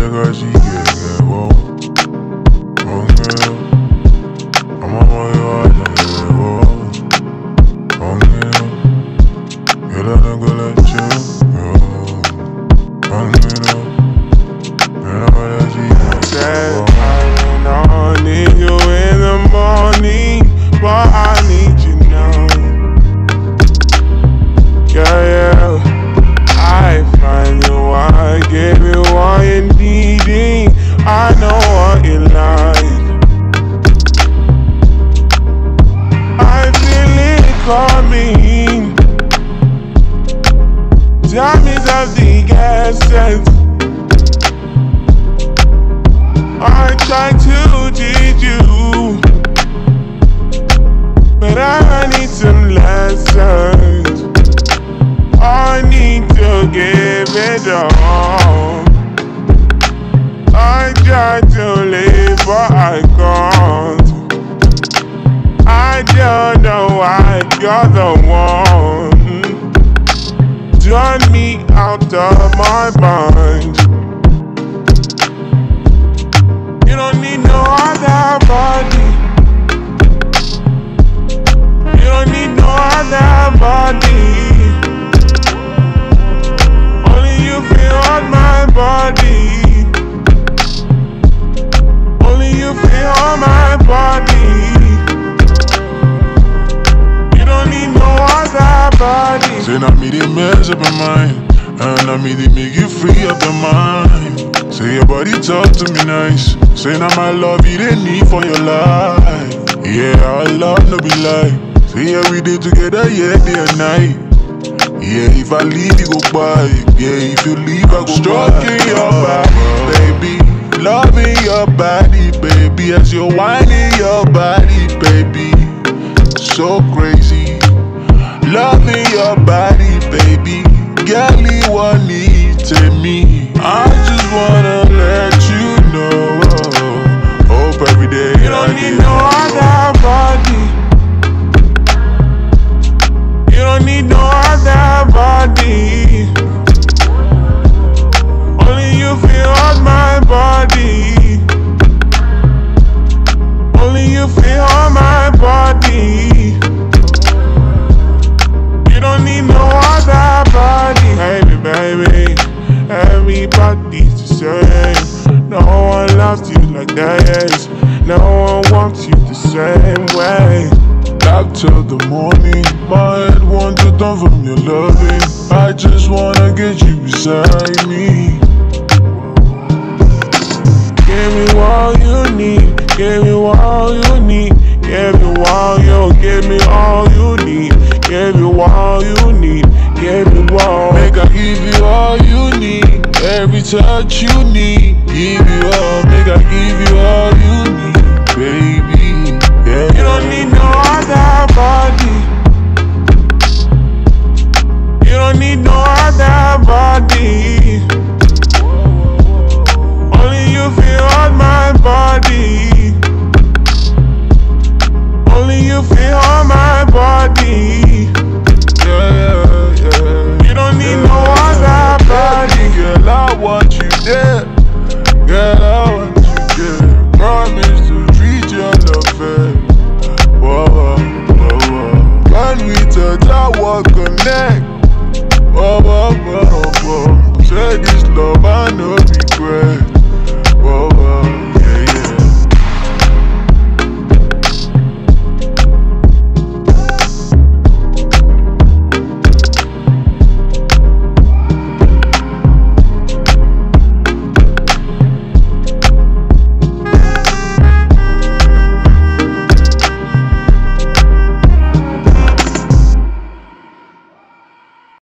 girl, she get whoa. Oh girl, I'm on my yard, whoa. Oh girl, you don't go let you go. Oh girl, you know that she get I need you in the morning, but I need you now. Yeah, I find you, I give you what you're needing. I know what you like. I feel it coming. Time is of the essence. I try to teach you, but I need some lessons. I need to give it all. I try to live, but I can't. I don't know why you're the one. Turn me out of my mind. You don't need no other body. You don't need no other body. Only you feel on my body. Only you feel on my body. You don't need no other body. Say now me they mess up your mind, and now me they make you free up your mind. Say your body talk to me nice. Say now my love you they need for your life. Yeah, our love no be lie. Say yeah we day together, yeah day and night. Yeah, if I leave you go by. Yeah, if you leave I go stroking your body, baby. Loving your body, baby. As you're whining your body, baby. So crazy. Loving your body, baby. Girl, you want it to me. I just wanna let you know. Hope every day you don't need no other body. You don't need no other body. Only you feel on my body. Only you feel on my body. You don't need no other body. Baby, baby, everybody's the same. No one loves you like this. No one wants you the same way. Back till the morning, my head wants to turn from your loving. I just wanna get you beside me. Give me all you need. Give me all you need. Give me all you. Give me all you need. Give you all you need. Give me all. Make I give you all you need. Every touch you need. Give you all. Make I give you all you need, baby. Yeah. You don't need no other body. You don't need no other body. Only you feel on my body. Only you feel on my body. Yeah. You don't need no other body. Girl, I want you there. Girl, I want you there. Promise to treat you unfair. Whoa. When we touch, I will connect. Whoa.